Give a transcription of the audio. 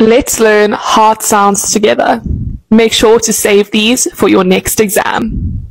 Let's learn hard sounds together. Make sure to save these for your next exam.